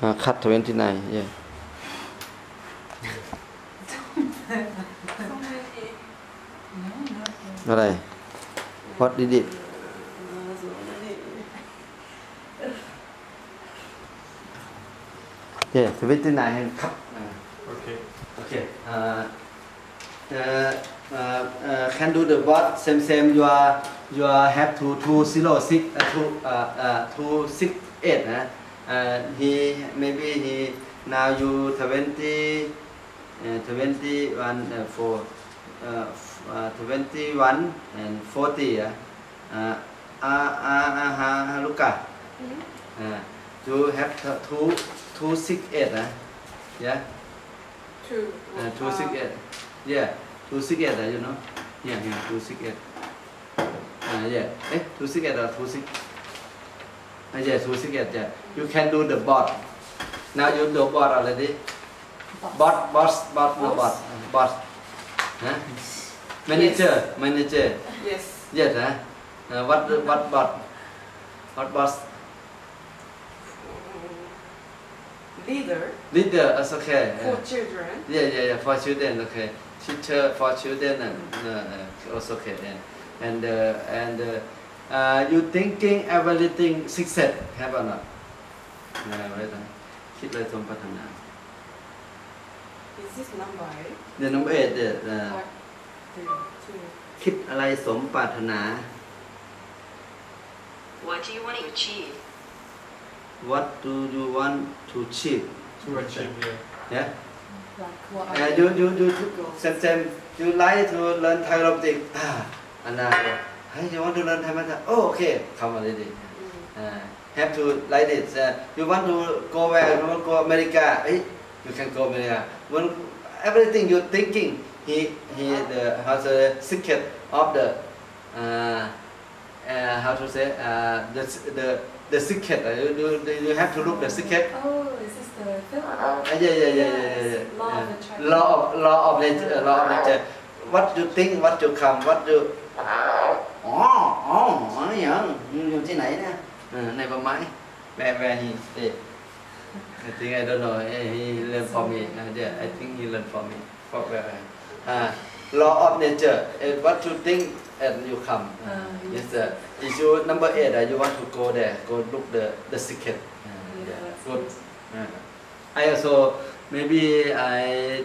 cut 29 yeahอะไร what did it yeah 29 cut okay can do the bot same you are have to 206 268 he maybe he now you 20 21 for 21 and 40 Luca you have 268 yeah 268 yeah 268 you know yeah 268 yeah 268 or 26 yeah 268 yeah you can do the bot now you do bot already boss huh? manager yes what boss leader it's okay for children yeah for children okay teacher for children also okay and you thinking everything success have or not คิดเลยสมปรารถนา is this number เดี๋ยว number 8คิดอะไรสมปรารถนา What do you want to achieve? What do you want to achieve? To achieve, yeah. like You same you like to learn Thai robotic and hey you want to learn Thai math oh okay come already have to like this you want to go where you want to go America hey you can go America when everything you thinking he the has a secret of the how to say the secret you have to look the secret oh is this the film yeah law of nature what you think what you come what you อย่างอยู่ที่ไหนเนี่ยในป่าไม้ where he stay I think I don't know he learn from me yeah I think he learn from me from where law of nature what you think and you come yes sir if you number 8 you want to go there go look the secret good I also maybe I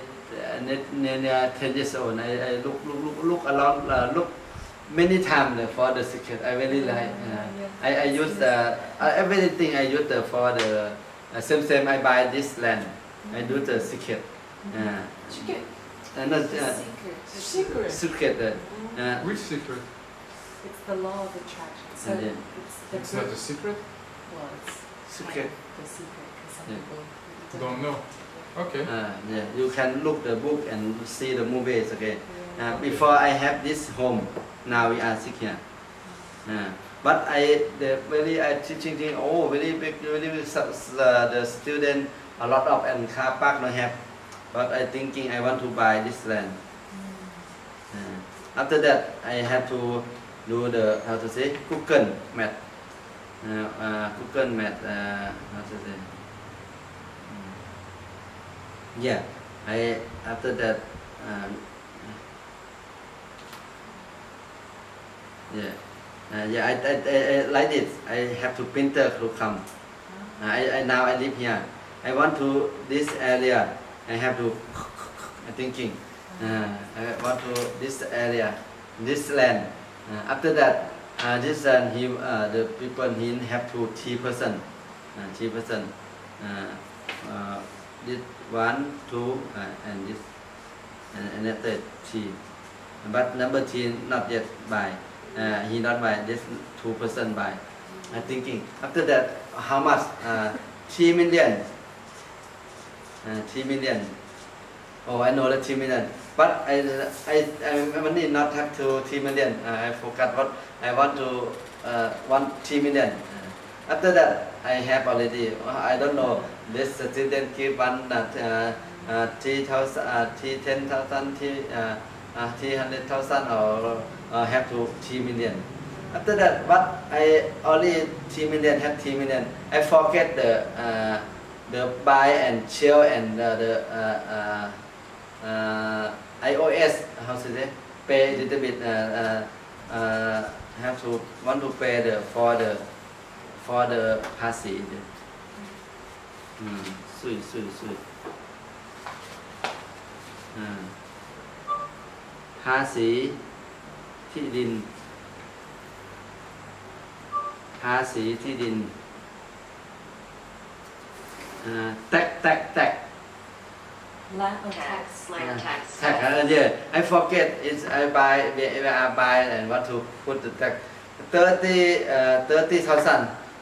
10 years old I look around look many times for the secret I really like I use everything I use for the same I buy this land I do the secret not secret Which secret? it's the law of attraction so It's not a secret? well it's secret the secret because some people Don't know. Okay. yeah you can look the book and see the movies okay before I have this home now we are sick here but I teaching very big the student a lot of and car park no have but I thinking I want to buy this land after that I have to do the how to say Google Map Google Map how to say yeah after that I like this I have to printer to come now I live here I want to this area I have to thinking I want to this area this land after that this land the people he have to 3% this 1 2 and this and that 3 but number 3 not yet buy he not buy this 2% buy I thinking after that how much 3 million 3 million oh I know that 3 million but I money not have to 3 million I forgot what I want to 3 million after that I have already I don't know this student give one 3,000 10,000 300,000 or have to 3 million after that but I only 3 million have 3 million I forget the the buy and chill and the iOS how to say pay a little bit have to want to pay the for the ภาษีสุยภาษีที่ดินภาษีที่ดินแตก Land or Tax, tax. land tax. tax yeah I forget it's I buy and want to put the tax 30,000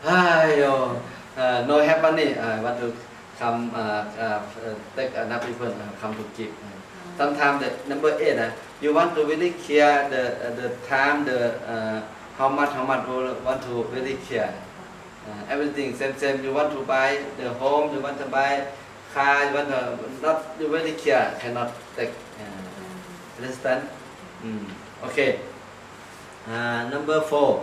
no have money want to come take another people come to give sometimes the number 8 you want to really clear the time the how much want to really clear everything same you want to buy the home you want to buy car you want to not you really clear cannot take understand okay number 4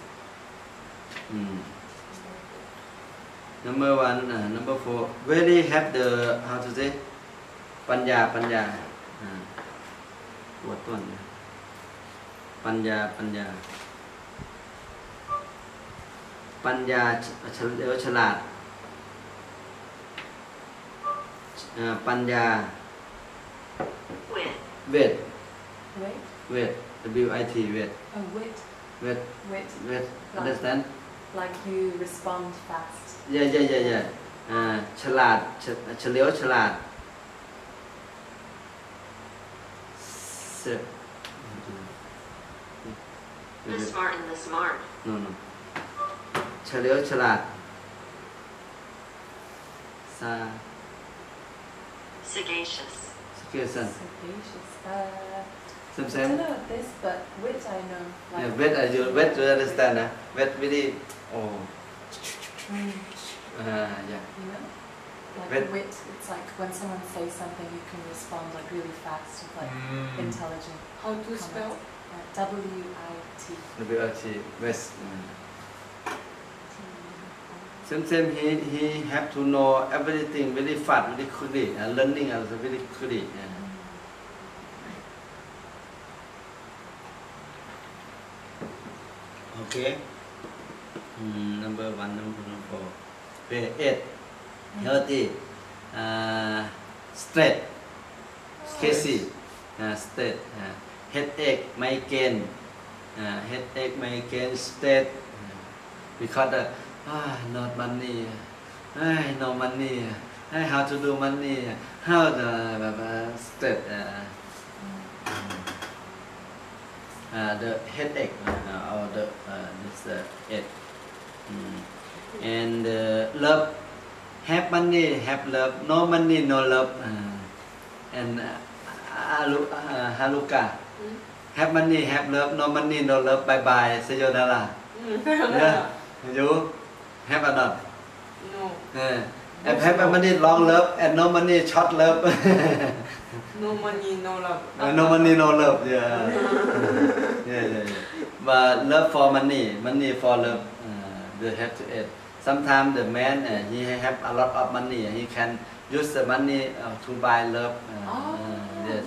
number 1 number 4 really have the how to say ปัญญาปวดต้นปัญญาเฉลาดปัญญา With. เวท Wait. WIT เวท Oh, wit. เวท Wit. understand Like you respond fast. yeah ฉลาดเฉลียวฉลาด The smart and the smart. no เฉลียวฉลาด Sagacious. Sagacious Sagacious. I same don't know this, but wit I know. yeah Like wet you understand wet really oh yeah You know? Like Wit. wit, it's like when someone says something, you can respond like really fast with like intelligent. How to spell? W-I-T. WIT west same he have to know everything very fast very quickly learning also very quickly okay number 1 number 4 okay 8 healthy straight Casey straight headache migraine straight because not money no money how to do money how the straight the headache or the this it and love have money have love no money no love and haluka have money have love no money no love bye bye sayonara yeah you have or not No. and have money long love and no money short love No money, no love. no money no love yeah but love for money for love they have to add sometimes the man he have a lot of money he can use the money to buy love yes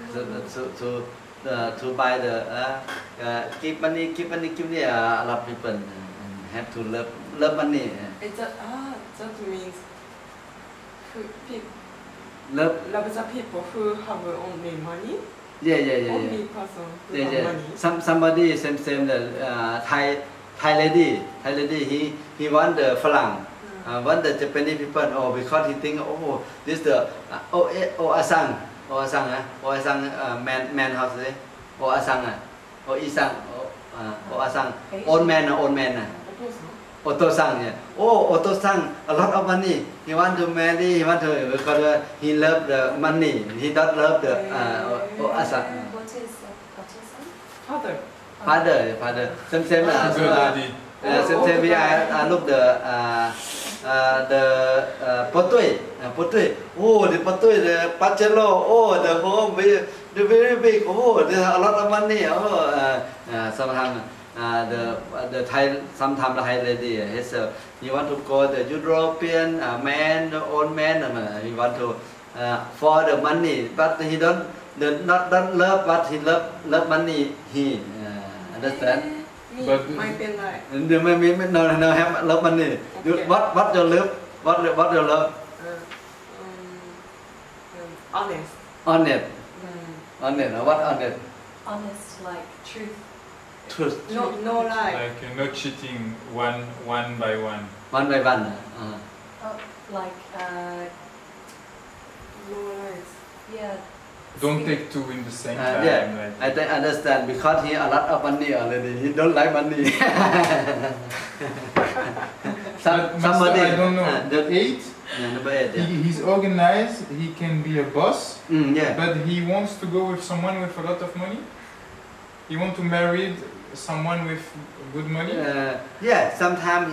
to buy the give money a lot of people have to love money That means love love the people who have only money. yeah Only person who have money. somebody same the Thai lady he want the ฝรั่งwant the Japanese people because he think this the asang man how to say asang isang asang old man お父さん Oto-san, yeah. Oto-san, a lot of money. He want to marry, he want to because he love the money. He don't love the asang. What is Father. Father. Same. Good idea. Same. We I look the potui. The potui, the pachelo. The home, the very big. There's a lot of money. Sometimes the Thai sometimes the Thai lady he want to go the European man the old man he want to for the money but he don't love but he love money he understand ไม่เป็นไร no have love money what your love what your love honest honest what honest Honest, like truth. truth no lie Like no cheating one by one. one by one Oh, like no lies yeah. Don't take two in the same time. yeah Like, I think understand because he a lot of money already he don't like money But Master, somebody I don't know. the 8, number 8 yeah. he's organized, he can be a boss, Yeah but he wants to go with someone with a lot of money. He wants to marry someone with good money. yeah sometimes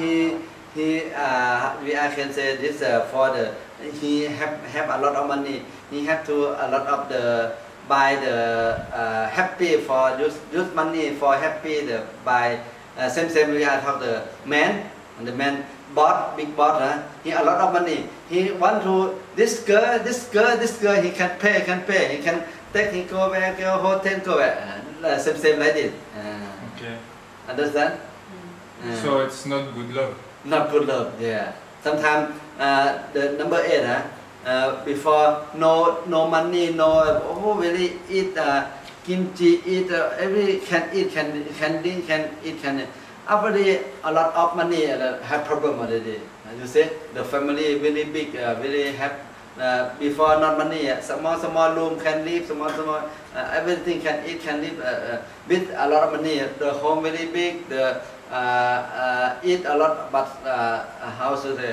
I can say this for the he have a lot of money he have to a lot of the buy the happy for use money for happy the buy same we are talk the man and the man boss big boss he a lot of money he want to this girl he can pay he can take he go back go hotel go back same like this Okay. understand So it's not good love. not good love yeah sometimes the number 8 before no money no really eat kimchi eat every can eat can drink can eat can after a lot of money have problem already you see the family really big really have before not money small room can live small everything can eat can live with a lot of money the home very big the eat a lot but how to say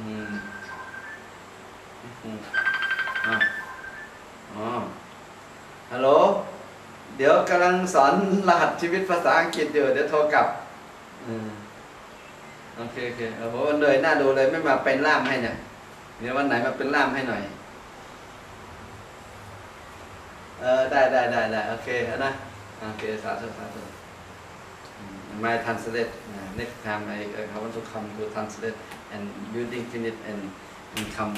ฮัลโหลเดี๋ยวกำลังสอนรหัสชีวิตภาษาอังกฤษอยู่เดี๋ยวโทรกลับโอเคโอ้โหเลยน่าดูเลยไม่มาเป็นล่ามให้เนี่ยเดี๋ยววันไหนมาเป็นล่ามให้หน่อยได้โอเคนะโอเคสาธุmy translate next time I want to come to translate and building finish and come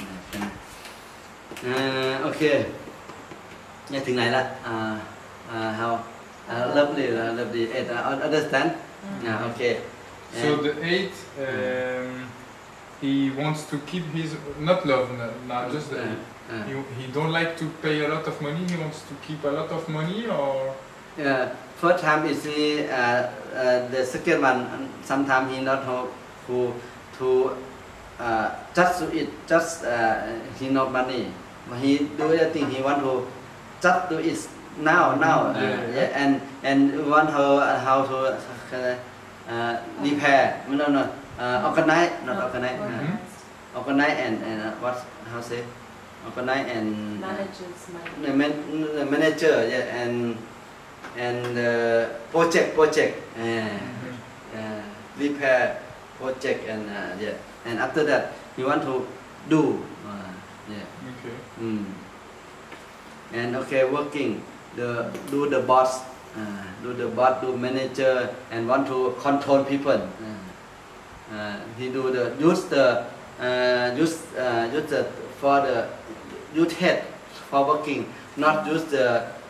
โอเคเนี่ยถึงไหนละhow lovely understand okay So the 8, he wants to keep his not love, not just the 8. He don't like to pay a lot of money. He wants to keep a lot of money, or first time is the second one sometimes he not who to just to it just he not money he do everything he want to just do it now and want her how to repair no organize not organize and what how say organize and Manages money. the manager and project repair project and after that he want to do okay. And working do the boss do manager and want to control people he do the use the for the use head for working not use the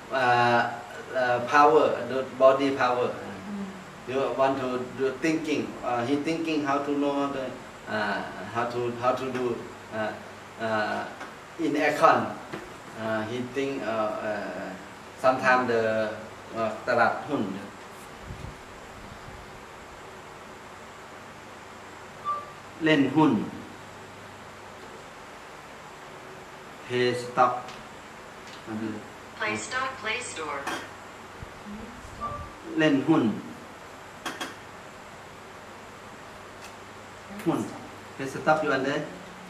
power the body power you want to do thinking he thinking how to know how to do in aircon he think sometimes the ตลาดหุ้นเล่นหุ้น pay stock Play stock, play store. เล่นหุ้นpay stock you under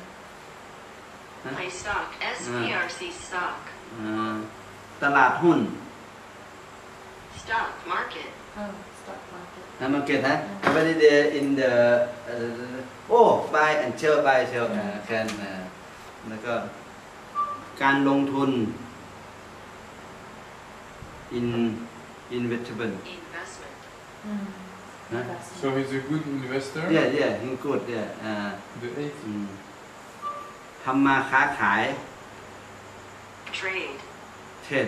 Play stock, SPRC stock. ตลาดหุ้น Stock market. Oh, stock market. market every day in the buy and sell can แล้วก็การลงทุน investment Investment. investment. So he's a good investor. yeah he good The 8. ทำมาค้าขาย Trade. เทรด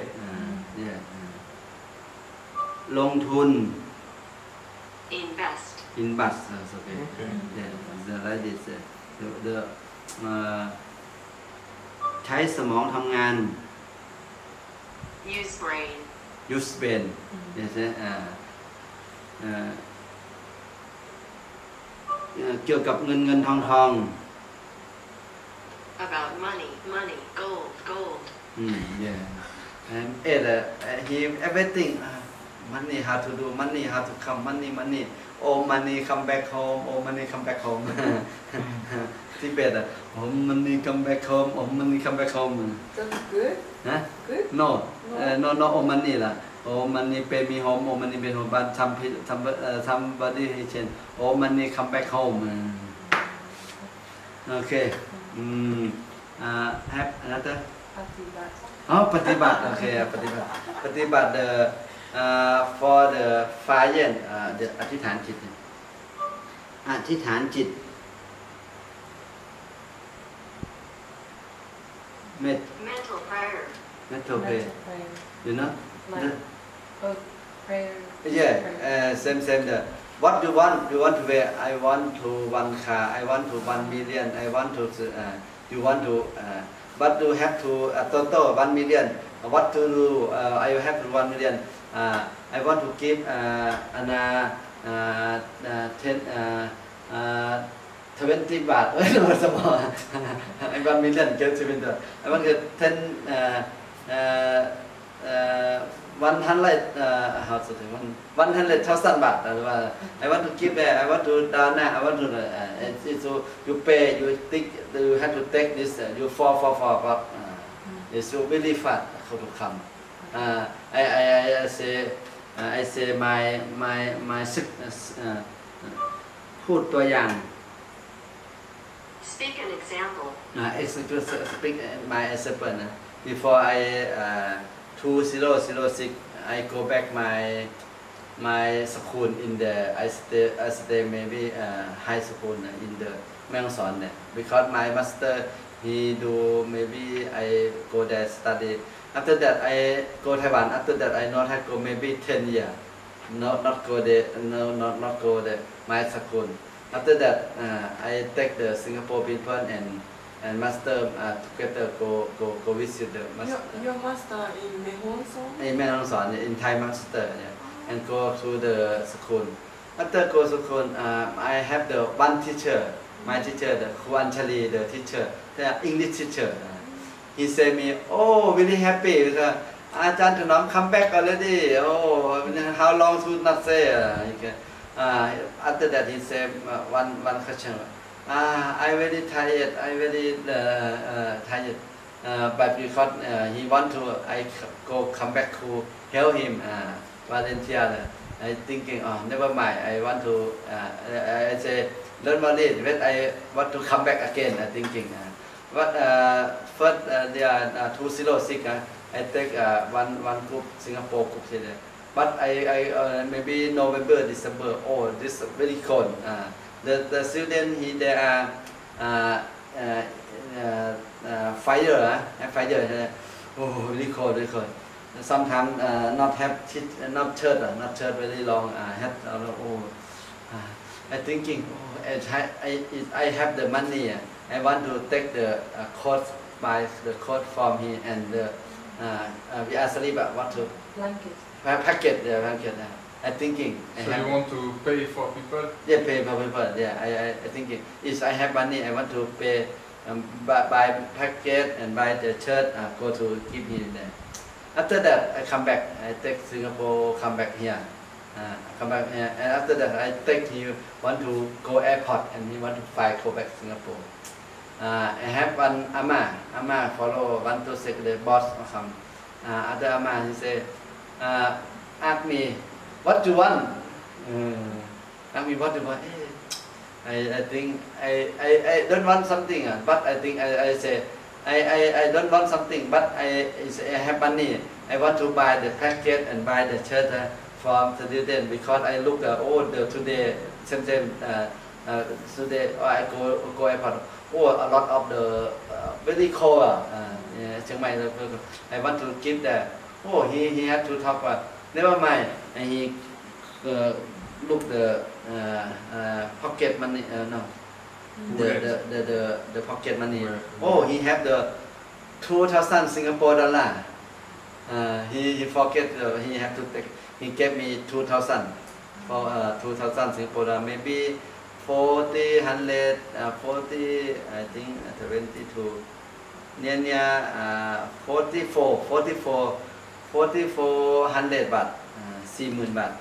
ลงทุน Invest. invest okay Okay. the like this the ใช้สมองทำงาน Use brain. use brain yes เกี่ยวกับเงินทอง About money. Money. Gold. Gold. yeah and he everything money how to do money how to come money oh money come back home oh money come back home ที่เป็นoh money come back home oh money come back home That's good. นะ Good. no no oh money ล่ะ oh money pay me home oh money pay home but somebody he change oh money come back home okay have another ปฏิบัติโอเคปฏิบัติ the for the fire the อธิษฐานจิตอธิษฐานจิต Mental prayer. mental prayer you know Like, prayer. yeah same the what you want to wear I want to one car I want to 1 million I want to you want to but you have to total 1 million what to do I have to 1 million I want to give 20 บาทno สมองI 1 million get 20 I want to 100 how to say 100,000 baht หรือว่า I want to give there I want to down I want to so you pay you think you have to take this you fall but it's so very fast เขาถูกคำI say myพูดตัวอย่าง Speak an example. Speak my example before I 2006 I go back my school in the I stay maybe high school in the แม่ฮ่องสอนเนี่ย because my master he do maybe I go there study after that I go Taiwan after that I not have go maybe 10 years not go there not go there my school after that I take the Singapore people and master together go visit the master Your master in Mehongson? in แม่ฮ่องสอน in Thai master and go to the school after go to school I have the one teacher my teacher the Kru Anchali the teacher the English teacher he say me oh really happy because อาจารย์ถนอม come back already oh how long to not say after that he said one question I very tired I very tired but because he want to I go come back to help him volunteer I thinking never mind I want to I say don't worry when I want to come back again I thinking but first they are 206 I take one group Singapore group today but I maybe November December oh this very cold the student they are fire oh really cold sometimes not have not shirt very long hat oh I thinking I have the money I want to take the coat buy the coat from him and we are sleep what to Blanket. packet I thinking So you want to pay for people? Yeah, pay for people. Yeah, I think if I have money, I want to pay, buy packet and buy the shirt. Go to give him there. After that, I come back. I take Singapore, come back here. Come back here, and after that, I take he want to go airport and he want to fly go back Singapore. I have one ama follow want to say the boss or come. Other ama he say, ask me. What you want? Ask me what you want. I think I don't want something, but I think I say I don't want something, but I have money. I want to buy the packet and buy the shirt from student because I look today same today I go airport a lot of the very cold Chiang Mai I want to give that he had to talk never mind and he look the pocket money no the pocket money he have the 2,000 Singapore dollar he forget he have to take he gave me 2,000 for 2,000 Singapore dollar maybe 40 100 40 I think 22 near 4,400 baht 40,000 baht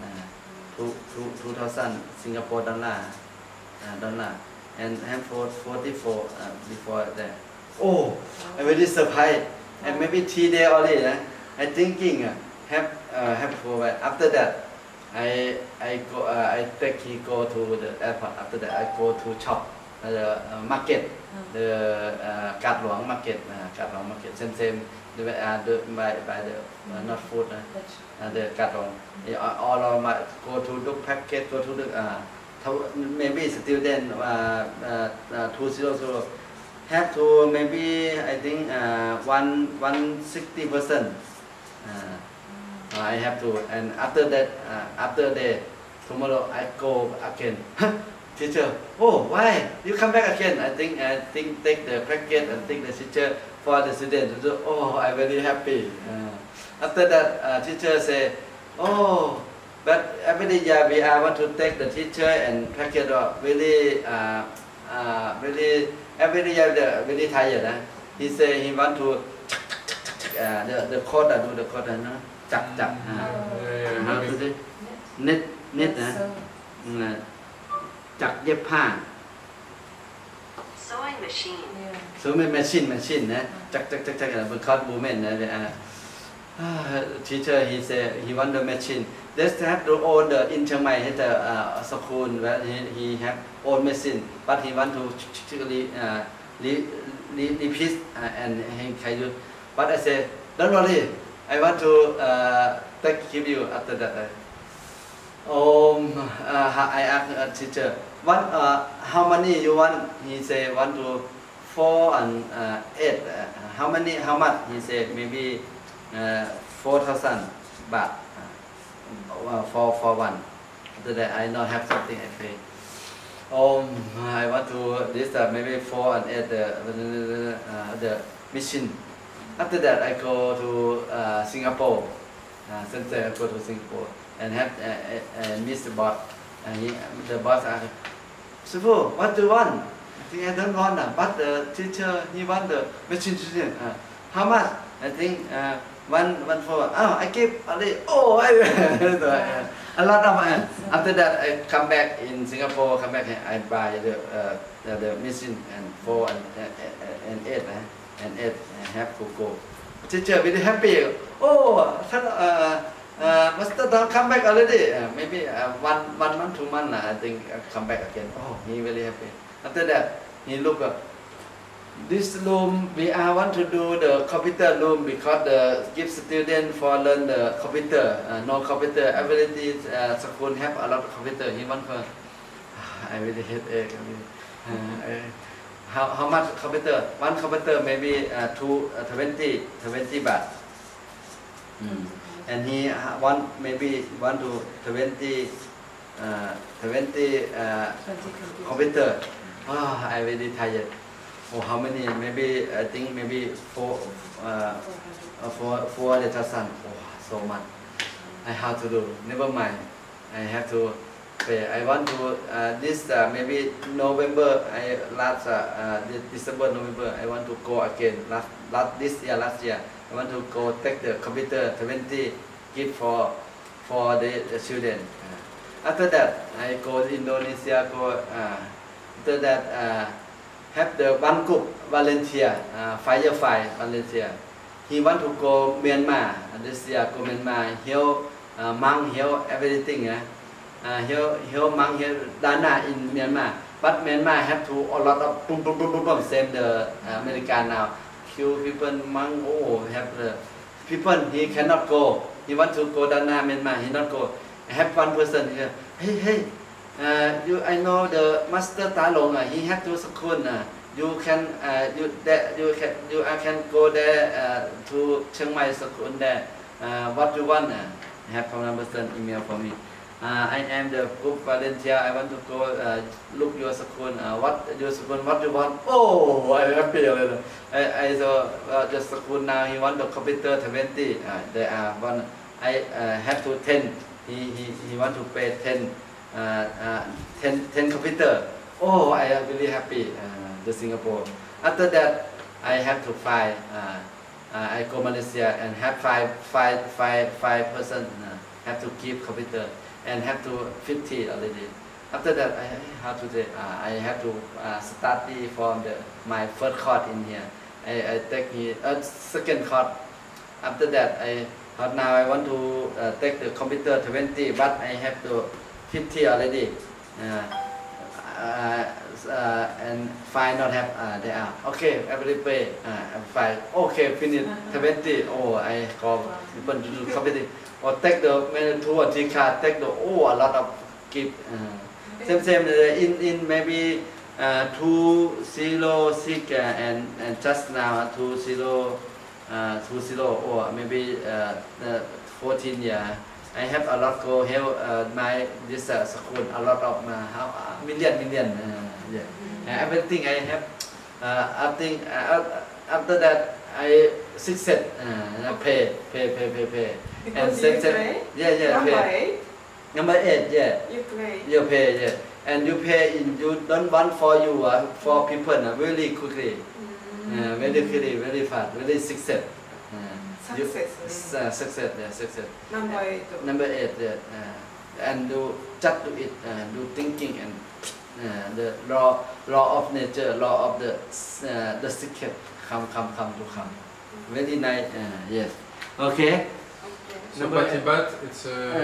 2,000 Singapore dollar and have 44 before that I very surprised and maybe 3 days already I thinking have for after that I take he go to the airport after that I go to shop the market the Kat Luang market same by the not food the Kat Luang all of my go to the packet go to the maybe student 200 have to maybe I think 160% I have to and after that tomorrow I go again teacher why you come back again I think take the packet and take the teacher for the student I very happy after that teacher say but every year we want to take the teacher and packet really every year very tired he say he want to the code do the code chặt how to say knit จักเย็บผ้า Sewing machine. Sewing machine นะจักbecause women นะteacher he say he want the machine they have to own the in Chiang Mai at the school where he have own machine but he want to repeat and he can use but I say don't worry I want to give you after that I ask teacher what how many you want he say want to 4 and 8 how much he say maybe 4,000 baht for one after that I not have something I pay I want to this maybe 4 and 8 the mission after that I go to Singapore since I go to Singapore and have meet the boss and the boss asked Sifu what do you want I think I don't want but the teacher he want the machine how much I think one for I give only a lot of after that I come back in Singapore come back I buy the machine and 4 and 8 and 8 have to go teacher very happy Master don't come back already maybe 1 month 2 months I think come back again he very happy after that he look this room we want to do the computer room because the give student for learn the computer no computer ability school have a lot of computer he want for I really hate it how much computer one computer maybe 20 baht and he maybe want to 20 computer I really tired how many maybe I think maybe 4,000 so much I have to do never mind I have to pay I want to this maybe November December November I want to go again last year I want to go take the computer 20 gift for the student after that I go to Indonesia go after that have the one group volunteer firefight volunteer he want to go Myanmar this year go Myanmar help monk help everything help monk help Dana in Myanmar but Myanmar have to a lot of same the American now kill people monk have the people he cannot go he want to go Dana Myanmar he not go I have one person here. Hey, I know the master Ta Long. He have to school. You can can go there to Chiang Mai school there. What you want? Have one person email for me. I am the group volunteer. I want to go look your school. What your school? What you want? Oh, I'm happy. I saw the school now. He want the computer 20. There are one. I have to 10. He want to pay 10 computer. Oh, I am really happy. The Singapore. After that, I have to fly. I go Malaysia and have five person have to give computer and have to 50 already. After that, I have to study from my first course in here. I take second course. After that, now I want to take the computer 20, but I have to 50 already. And fine not have they are okay. Everybody pay fine. Okay, finish 20. Oh, I call people to do computer or take the maybe 2 or 3 card. Take the a lot of gift. Same in maybe 206 and just now 20 or maybe 14 years. I have a lot go help my this school a lot of million yeah. Everything I have I think after that I succeed pay and pay? Yeah pay. Number 8 yeah. You pay yeah. And you pay in you don't want for you for people very quickly. Very quickly, very fast, very success. Success. Number 8 yeah. And do just do it, do thinking and the law of nature, law of the secret come. Very nice. Yes. Okay. So but it's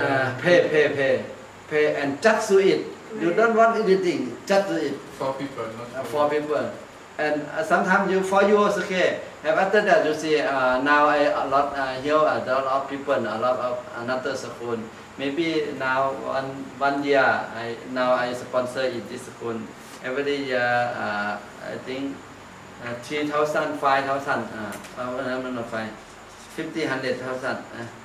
pay and just do it. You don't want anything, just do it. For people, not for people. And sometimes for you also okay. And after that you see now a lot here a lot of people, a lot of another school. Maybe now one year I sponsor in this school. Every year I think 3,000, 5,000, not 5, 50, 100,000.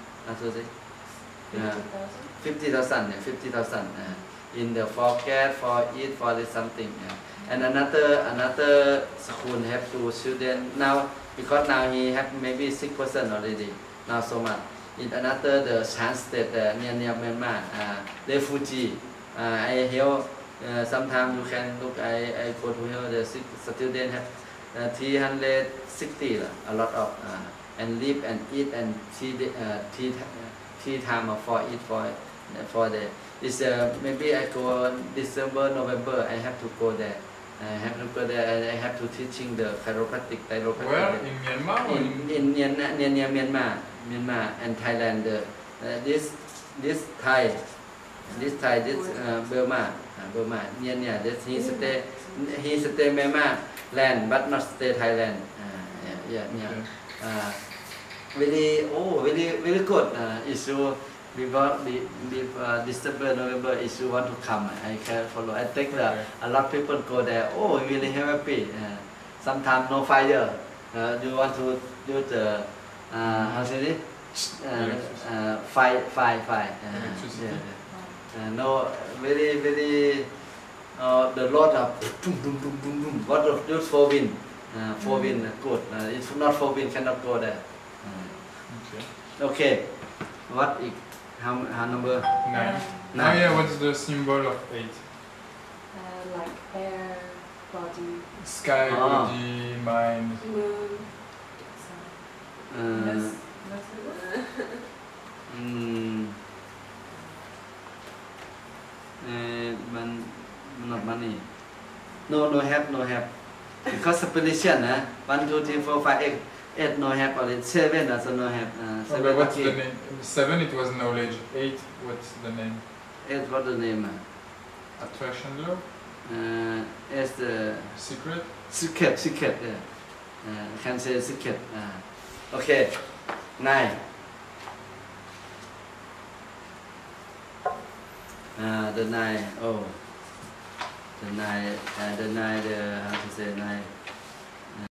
50,000 in the forecast for eat for this something. And another school have 2 students now because now he have maybe 6% already now so much. In another the Shan state near Myanmar refugee I help sometimes you can look I go to here the student have 360 a lot of and live and eat and tea time for eat for the is maybe I go December November I have to go there. I have to go there. I have to teaching the chiropractic. Where in Myanmar? In near Myanmar and Thailand. This Thai, Burma. Near this he stay Myanmar land, but not stay Thailand. Very good issue. Before December, November issue want to come, I can follow. I think a lot of people go there. Oh, really happy. Sometimes no fire. You want to do the how say it? Fire. No, very the lot of boom. What of use for wind? For wind good. If not for wind, cannot go there. Okay. What is how number 9? Oh yeah, what's the symbol of 8? Like air, body. Sky, body, mind. Not money. No have. Because spiritual 1, 2, 3, 4, 5, 8 no have already. 7 also no have. 7 what's the name? 7 it was knowledge. 8 what's the name? 8 what's the name? Attraction law? It's the secret. Yeah. Can say secret. Okay. 9. deny. Oh, deny the how to say deny.